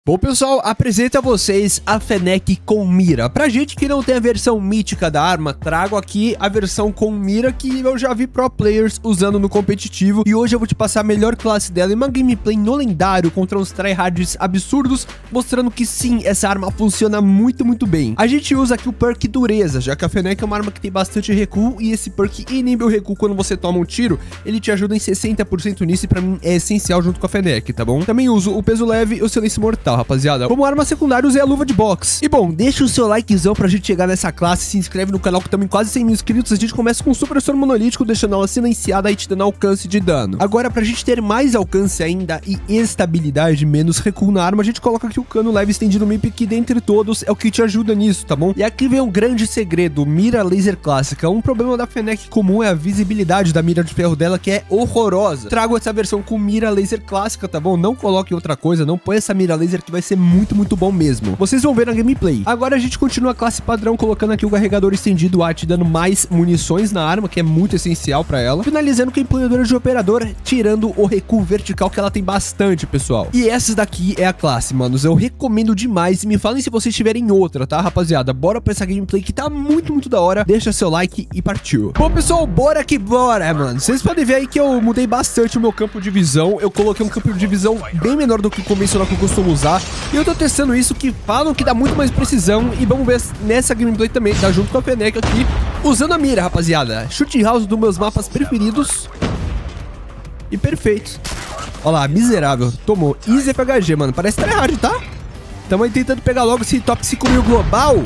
Bom, pessoal, apresento a vocês a Fennec com mira. Pra gente que não tem a versão mítica da arma, trago aqui a versão com mira que eu já vi pro players usando no competitivo. E hoje eu vou te passar a melhor classe dela em uma gameplay no lendário contra uns tryhards absurdos, mostrando que sim, essa arma funciona muito bem. A gente usa aqui o perk dureza, já que a Fennec é uma arma que tem bastante recuo e esse perk inibe o recuo quando você toma um tiro, ele te ajuda em 60% nisso e pra mim é essencial junto com a Fennec, tá bom? Também uso o peso leve e o silêncio mortal, rapaziada. Como arma secundária, usei a luva de boxe. E bom, deixa o seu likezão pra gente chegar nessa classe, se inscreve no canal que estamos em quase 100 mil inscritos. A gente começa com um supressor monolítico, deixando ela silenciada e te dando alcance de dano. Agora, pra gente ter mais alcance ainda e estabilidade, menos recuo na arma, a gente coloca aqui o cano leve estendido MIP, que dentre todos é o que te ajuda nisso, tá bom? E aqui vem um grande segredo, mira laser clássica. Um problema da Fennec comum é a visibilidade da mira de ferro dela, que é horrorosa. Trago essa versão com mira laser clássica, tá bom? Não coloque outra coisa, não põe essa mira laser que vai ser muito bom mesmo. Vocês vão ver na gameplay. Agora a gente continua a classe padrão, colocando aqui o carregador estendido A, te dando mais munições na arma, que é muito essencial pra ela. Finalizando com a empunhadora de operador, tirando o recuo vertical, que ela tem bastante, pessoal. E essa daqui é a classe, manos. Eu recomendo demais. E me falem se vocês tiverem outra, tá, rapaziada? Bora pra essa gameplay que tá muito da hora. Deixa seu like e partiu. Bom, pessoal, bora que bora, mano. Vocês podem ver aí que eu mudei bastante o meu campo de visão. Eu coloquei um campo de visão bem menor do que o convencional que eu costumo usar. E eu tô testando isso, que falam que dá muito mais precisão. E vamos ver nessa gameplay também, tá junto com a Fennec aqui, usando a mira, rapaziada. Shoot house dos meus mapas preferidos. E perfeito. Olha lá, miserável. Tomou. Easy FHG, mano. Parece tryhard, tá? Tamo aí tentando pegar logo esse top 5 mil global.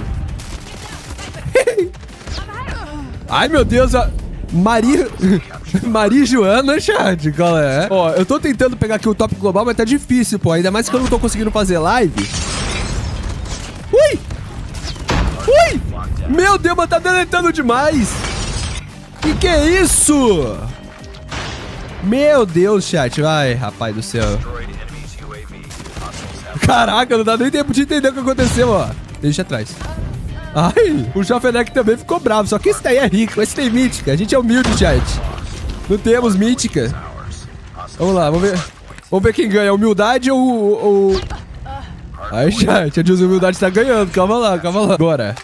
Ai, meu Deus. A Maria Joana, chat, qual é? Ó, eu tô tentando pegar aqui o top global, mas tá difícil, pô. Ainda mais que eu não tô conseguindo fazer live. Ui! Ui! Meu Deus, mas tá deletando demais. Que é isso? Meu Deus, chat. Ai, rapaz do céu. Caraca, não dá nem tempo de entender o que aconteceu, ó. Deixa atrás. Ai, o Fennec também ficou bravo. Só que esse daí é rico, esse tem mítica. A gente é humilde, chat. Não temos mítica. Vamos lá, vamos ver quem ganha. Humildade ou... Ai, chat, a de humildade tá ganhando. Calma lá. Agora.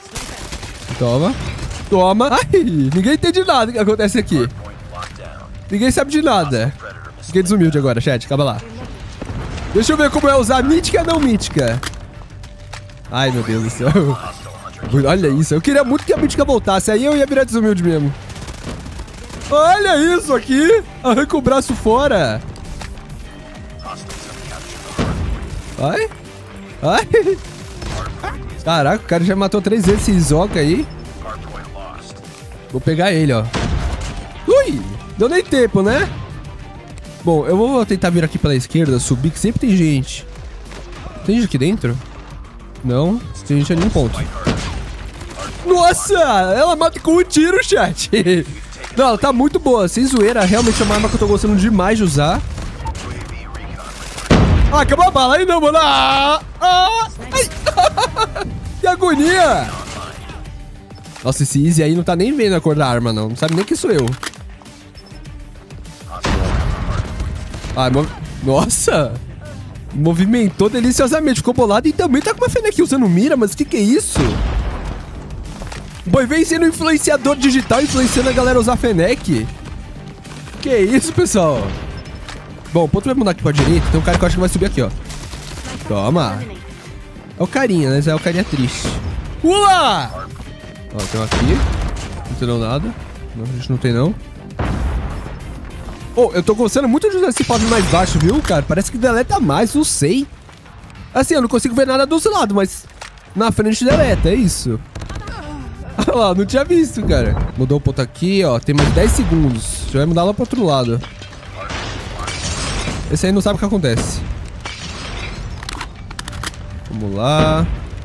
Toma. Ai, ninguém entende nada do que acontece aqui. Ninguém sabe de nada. Fiquei desumilde agora, chat. Calma lá. Deixa eu ver como é usar mítica ou não mítica. Ai, meu Deus do céu. Olha isso. Eu queria muito que a mítica voltasse. Aí eu ia virar desumilde mesmo. Olha isso aqui. Arranca o braço fora. Ai. Caraca, o cara já matou 3 vezes esse Isoca aí. Vou pegar ele, ó. Ui. Deu nem tempo, né? Bom, eu vou tentar vir aqui pela esquerda, subir, que sempre tem gente. Tem gente aqui dentro? Não. Tem gente ali em ponto. Nossa! Ela mata com um tiro, chat. Não, ela tá muito boa. Sem zoeira, realmente é uma arma que eu tô gostando demais de usar. Ah, acabou a bala aí não, mano. Que agonia! Nossa, esse Easy aí não tá nem vendo a cor da arma, não. Não sabe nem que sou eu. Ah, nossa! Movimentou deliciosamente, ficou bolado e também tá com uma Fennec usando mira, mas que é isso? Boi, vem sendo influenciador digital, influenciando a galera a usar Fennec. Que é isso, pessoal? Bom, o ponto vai mudar aqui pra direita, tem um cara que eu acho que vai subir aqui, ó. Toma! É o carinha, né? É o carinha triste. Pula! Ó, tem um aqui. Não tem nada. Não, a gente não tem, não. Oh, eu tô gostando muito de usar esse pave mais baixo, viu, cara? Parece que deleta mais, não sei. Assim, eu não consigo ver nada dos lados, mas na frente deleta, é isso. Olha lá, não tinha visto, cara. Mudou o ponto aqui, ó. Tem mais 10 segundos. Já vai mudar lá pro outro lado. Esse aí não sabe o que acontece. Vamos lá.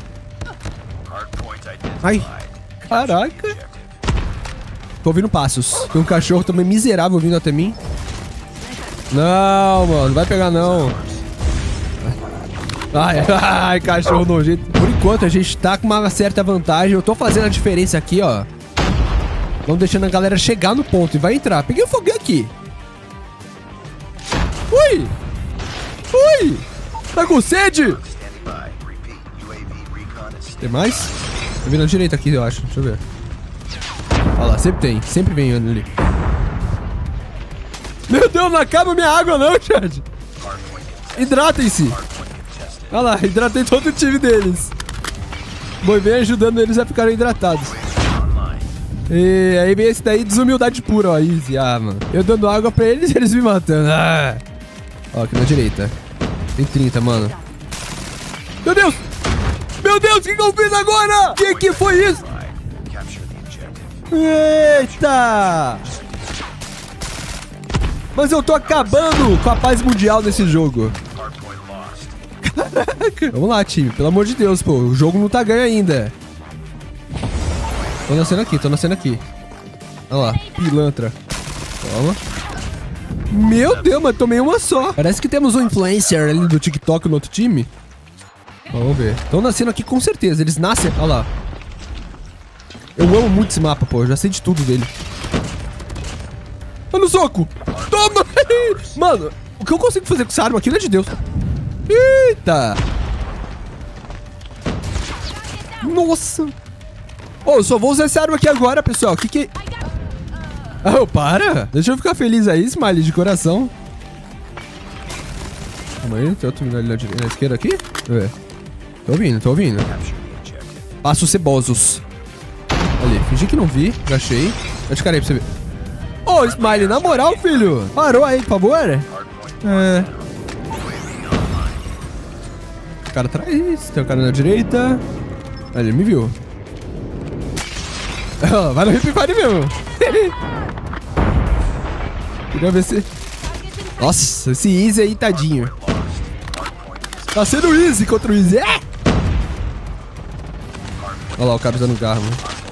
Ai, caraca. Tô ouvindo passos. Tem um cachorro também miserável vindo até mim. Não, mano. Não vai pegar, não. Ai, cachorro nojento. Por enquanto, a gente tá com uma certa vantagem. Eu tô fazendo a diferença aqui, ó. Vamos deixando a galera chegar no ponto e vai entrar. Peguei o foguinho aqui. Ui! Tá com sede? Tem mais? Tá vindo à direita aqui, eu acho. Deixa eu ver. Olha lá, sempre tem. Sempre vem ali. Meu Deus, não acaba minha água não, chat. Hidratem-se. Olha lá, hidratei todo o time deles. Boi vem ajudando eles a ficarem hidratados. E aí vem esse daí, desumildade pura, ó. Easy, mano. Eu dando água pra eles e eles me matando. Ó, aqui na direita. Tem 30, mano. Meu Deus! Meu Deus, o que eu fiz agora? Que foi isso? Eita! Mas eu tô acabando com a paz mundial nesse jogo. Caraca. Vamos lá, time. Pelo amor de Deus, pô. O jogo não tá ganho ainda. Tô nascendo aqui. Olha lá, pilantra. Toma. Meu Deus, mas tomei uma só. Parece que temos um influencer ali do TikTok no outro time. Vamos ver. Estão nascendo aqui com certeza. Eles nascem... Olha lá. Eu amo muito esse mapa, pô. Eu já sei de tudo dele. Olha o soco. Toma! Mano, o que eu consigo fazer com essa arma aqui não é de Deus. Eita! Nossa! Eu só vou usar essa arma aqui agora, pessoal. Que... para! Deixa eu ficar feliz aí, Smiley, de coração. Calma aí, tem outro vindo ali na esquerda aqui? Tô ouvindo. Passos cebosos. Ali, fingi que não vi. Já achei. Eu te carei pra você ver. Smiley, na moral, filho. Parou aí, por favor. O cara atrás. Tem um cara na direita. Ali, ele me viu. Vai no Hip Fire mesmo. Queria ver se... Nossa, esse Easy aí, tadinho. Tá sendo Easy contra o Easy. Olha lá o cara usando o carro.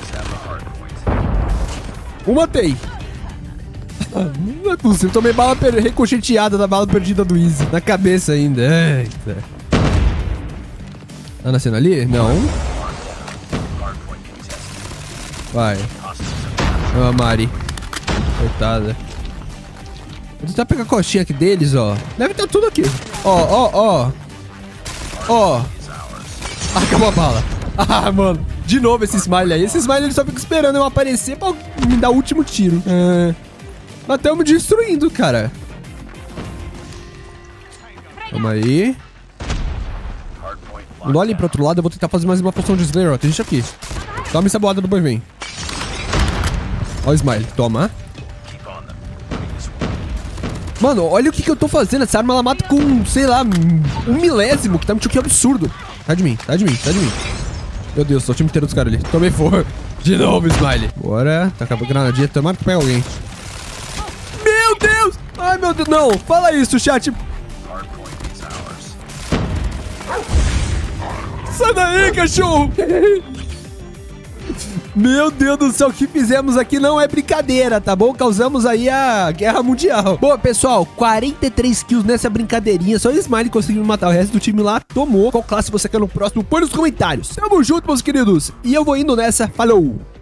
Matei. Não é possível. Tomei bala ricocheteada da bala perdida do Easy. Na cabeça ainda. Eita. Tá nascendo ali? Não. Vai. Mari. Coitada. Vou tentar pegar a coxinha aqui deles, ó. Deve estar tudo aqui. Ó. Acabou a bala. Mano. De novo esse Smiley aí. Esse Smiley ele só fica esperando eu aparecer pra me dar o último tiro. Mas estamos destruindo, cara. Calma aí. Não olhem pro outro lado. Eu vou tentar fazer mais uma poção de Slayer, ó. Tem gente aqui. Toma essa boada do boi, vem. Ó o Smiley. Toma. Mano, olha o que eu tô fazendo. Essa arma ela mata com, sei lá, 1/1000, que tá um tiro absurdo. Sai de mim. Meu Deus, tô o time inteiro dos caras ali. Tomei fogo. De novo, Smiley. Bora. Tá acabando a granadinha. Tomara que pega alguém. Meu Deus! Ai, meu Deus. Não, fala isso, chat. Sai daí, cachorro! Meu Deus do céu, o que fizemos aqui não é brincadeira, tá bom? Causamos aí a guerra mundial. Bom, pessoal, 43 kills nessa brincadeirinha. Só o Smiley conseguiu matar o resto do time lá. Tomou. Qual classe você quer no próximo? Põe nos comentários. Tamo junto, meus queridos. E eu vou indo nessa. Falou!